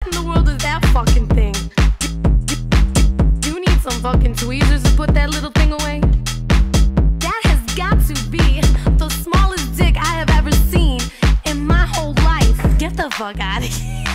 in the world is that fucking thing? You need some fucking tweezers to put that little thing away? That has got to be the smallest dick I have ever seen in my whole life. Get the fuck out of here.